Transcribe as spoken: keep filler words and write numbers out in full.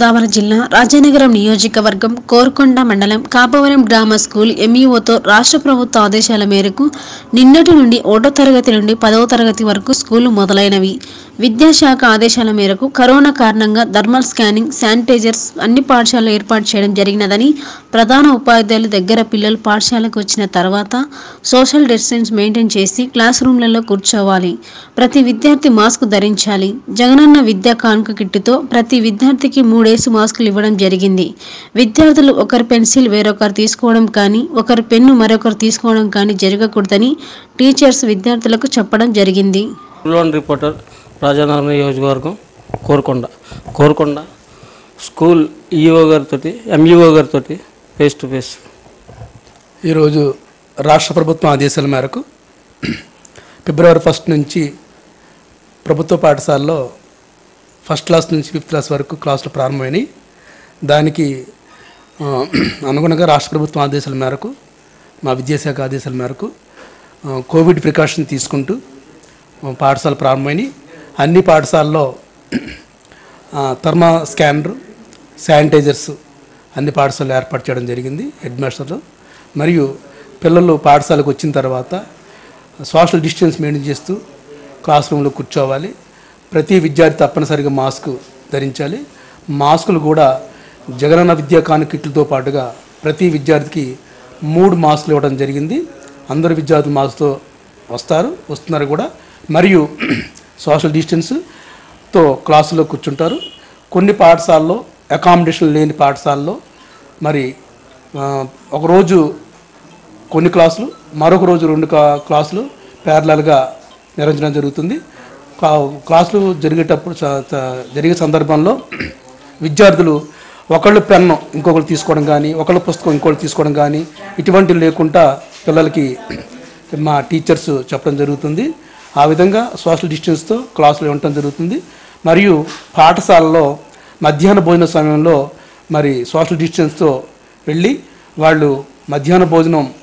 గోదావరి జిల్లా రాజానగరం నియోజకవర్గం కోరుకొండ మండలం కాపవరం గ్రామ స్కూల్ ఎంఈఓతో రాష్ట్ర ప్రభుత్వ ఆదేశాల మేరకు నిన్నటి నుండి ఒకటో తరగతి నుండి పదవ తరగతి వరకు స్కూలు మొదలైనవి. విద్యాశాఖ ఆదేశాల మేరకు కరోనా కారణంగా థర్మల్ స్కానింగ్, శానిటైజర్స్ అన్ని పాఠశాలలు ఏర్పాటు చేయడం జరిగినదని, ప్రధాన ఉపాధ్యాయుల దగ్గర పిల్లలు పాఠశాలకు వచ్చిన తర్వాత సోషల్ డిస్టెన్స్ మెయింటైన్ చేసి క్లాస్ రూమ్లలో కూర్చోవాలి. ప్రతి విద్యార్థి మాస్క్ ధరించాలి. జగనన్న విద్యా కానుక కిట్టుతో ప్రతి విద్యార్థికి మూడేసి మాస్కులు ఇవ్వడం జరిగింది. విద్యార్థులు ఒకరి పెన్సిల్ వేరొకరు తీసుకోవడం కానీ, ఒకరి పెన్ను మరొకరు తీసుకోవడం కానీ జరగకూడదని టీచర్స్ విద్యార్థులకు చెప్పడం జరిగింది. రిపోర్టర్ రాజానగరం నియోజకవర్గం కోరుకొండ కోరుకొండ స్కూల్ ఈఓ గారితో ఎంఈఓ గారితో ఫేస్ టు ఫేస్. ఈరోజు రాష్ట్ర ప్రభుత్వం ఆదేశాల మేరకు ఫిబ్రవరి ఫస్ట్ నుంచి ప్రభుత్వ పాఠశాలలో ఫస్ట్ క్లాస్ నుంచి ఫిఫ్త్ క్లాస్ వరకు క్లాసులు ప్రారంభమైనాయి. దానికి అనుగుణంగా రాష్ట్ర ప్రభుత్వం ఆదేశాల మేరకు, మా విద్యాశాఖ ఆదేశాల మేరకు కోవిడ్ ప్రికాషన్ తీసుకుంటూ పాఠశాల ప్రారంభమైనాయి. అన్ని పాఠశాలలో థర్మా స్కానర్, శానిటైజర్స్ అన్ని పాఠశాలలో ఏర్పాటు చేయడం జరిగింది. హెడ్ మాస్టర్లు మరియు పిల్లలు పాఠశాలకు వచ్చిన తర్వాత సోషల్ డిస్టెన్స్ మెయింటైన్ చేస్తూ క్లాస్ రూమ్లో కూర్చోవాలి. ప్రతి విద్యార్థి తప్పనిసరిగా మాస్క్ ధరించాలి. మాస్కులు కూడా జగనన్న విద్యా కానుక కిట్లతో పాటుగా ప్రతి విద్యార్థికి మూడు మాస్కులు ఇవ్వడం జరిగింది. అందరు విద్యార్థులు మాస్క్తో వస్తారు వస్తున్నారు కూడా. మరియు సోషల్ డిస్టెన్స్తో క్లాసులో కూర్చుంటారు. కొన్ని పాఠశాలలో అకామిడేషన్ లేని పాఠశాలలో మరి ఒకరోజు కొన్ని క్లాసులు, మరొక రోజు రెండు క్లాసులు ప్యారలల్గా నిర్వహించడం జరుగుతుంది. క్లాసులు జరిగేటప్పుడు జరిగే సందర్భంలో విద్యార్థులు ఒకళ్ళు పెన్ను ఇంకొకరు తీసుకోవడం కానీ, ఒకళ్ళ పుస్తకం ఇంకొకరు తీసుకోవడం కానీ ఇటువంటివి లేకుండా పిల్లలకి మా టీచర్స్ చెప్పడం జరుగుతుంది. ఆ విధంగా సోషల్ డిస్టెన్స్తో క్లాసులు ఇవ్వడం జరుగుతుంది. మరియు పాఠశాలలో మధ్యాహ్న భోజన సమయంలో మరి సోషల్ డిస్టెన్స్తో వెళ్ళి వాళ్ళు మధ్యాహ్న భోజనం